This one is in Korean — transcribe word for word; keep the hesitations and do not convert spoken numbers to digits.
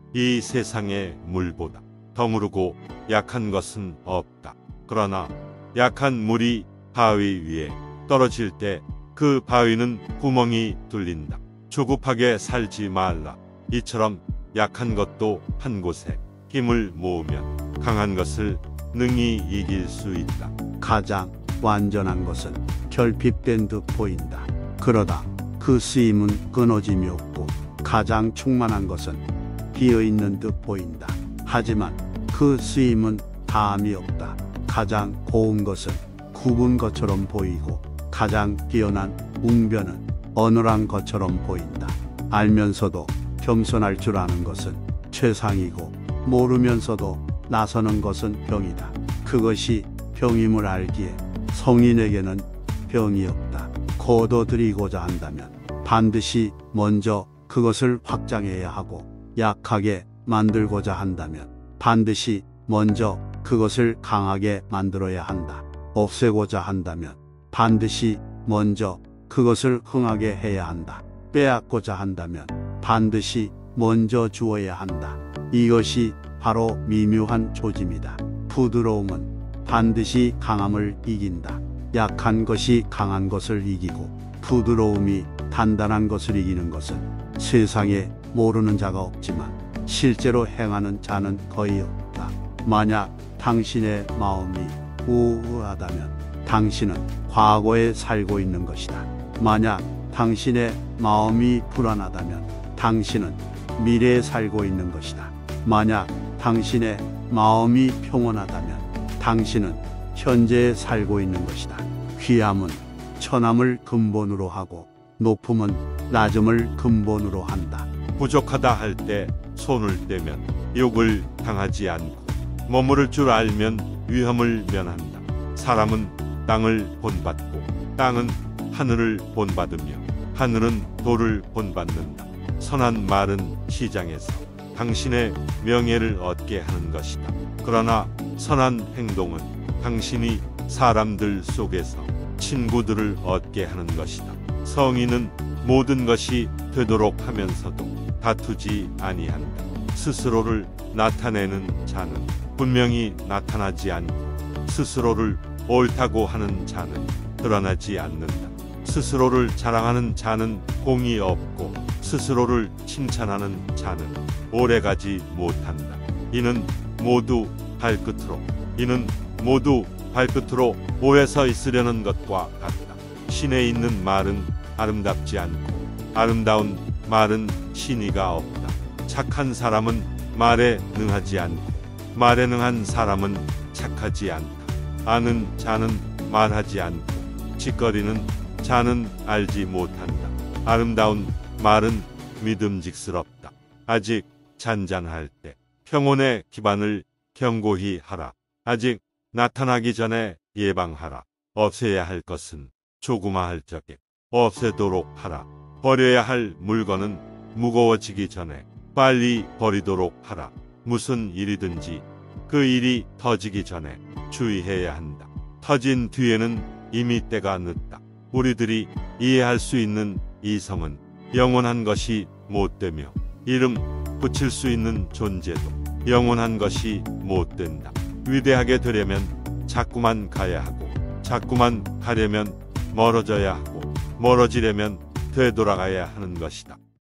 이 세상에 물보다 더무르고 약한 것은 없다. 그러나 약한 물이 바위 위에 떨어질 때 그 바위는 구멍이 뚫린다. 조급하게 살지 말라. 이처럼 약한 것도 한 곳에 힘을 모으면 강한 것을 능히 이길 수 있다. 가장 완전한 것은 결핍된 듯 보인다. 그러다 그 쓰임은 끊어짐이 없고, 가장 충만한 것은 비어있는 듯 보인다. 하지만 그 쓰임은 다함이 없다. 가장 고운 것은 굽은 것처럼 보이고, 가장 뛰어난 웅변은 어눌한 것처럼 보인다. 알면서도 겸손할 줄 아는 것은 최상이고, 모르면서도 나서는 것은 병이다. 그것이 병임을 알기에 성인에게는 병이 없다. 거둬들이고자 한다면 반드시 먼저 그것을 확장해야 하고, 약하게 만들고자 한다면 반드시 먼저 그것을 강하게 만들어야 한다. 없애고자 한다면 반드시 먼저 그것을 흥하게 해야 한다. 빼앗고자 한다면 반드시 먼저 주어야 한다. 이것이 바로 미묘한 조짐이다. 부드러움은 반드시 강함을 이긴다. 약한 것이 강한 것을 이기고, 부드러움이 단단한 것을 이기는 것은 세상에 모르는 자가 없지만 실제로 행하는 자는 거의 없다. 만약 당신의 마음이 우울하다면 당신은 과거에 살고 있는 것이다. 만약 당신의 마음이 불안하다면 당신은 미래에 살고 있는 것이다. 만약 당신의 마음이 평온하다면 당신은 현재에 살고 있는 것이다. 귀함은 천함을 근본으로 하고, 높음은 낮음을 근본으로 한다. 부족하다 할 때 손을 떼면 욕을 당하지 않고, 머무를 줄 알면 위험을 면한다. 사람은 땅을 본받고, 땅은 하늘을 본받으며, 하늘은 돌을 본받는다. 선한 말은 시장에서 당신의 명예를 얻게 하는 것이다. 그러나 선한 행동은 당신이 사람들 속에서 친구들을 얻게 하는 것이다. 성인은 모든 것이 되도록 하면서도 다투지 아니한다. 스스로를 나타내는 자는 분명히 나타나지 않고, 스스로를 옳다고 하는 자는 드러나지 않는다. 스스로를 자랑하는 자는 공이 없고, 스스로를 칭찬하는 자는 오래가지 못한다. 이는 모두 발끝으로 이는 모두 발끝으로 모여서 있으려는 것과 같다. 신에 있는 말은 아름답지 않고, 아름다운 말은 신의가 없다. 착한 사람은 말에 능하지 않고, 말에 능한 사람은 착하지 않다. 아는 자는 말하지 않고, 짓거리는 자는 알지 못한다. 아름다운 말은 믿음직스럽다. 아직 잔잔할 때 평온의 기반을 견고히 하라. 아직 나타나기 전에 예방하라. 없애야 할 것은 조그마할 적에 없애도록 하라. 버려야 할 물건은 무거워지기 전에 빨리 버리도록 하라. 무슨 일이든지 그 일이 터지기 전에 주의해야 한다. 터진 뒤에는 이미 때가 늦다. 우리들이 이해할 수 있는 이성은 영원한 것이 못되며, 이름 붙일 수 있는 존재도 영원한 것이 못된다. 위대하게 되려면 자꾸만 가야 하고, 자꾸만 가려면 멀어져야 하고, 멀어지려면 되돌아가야 하는 것이다.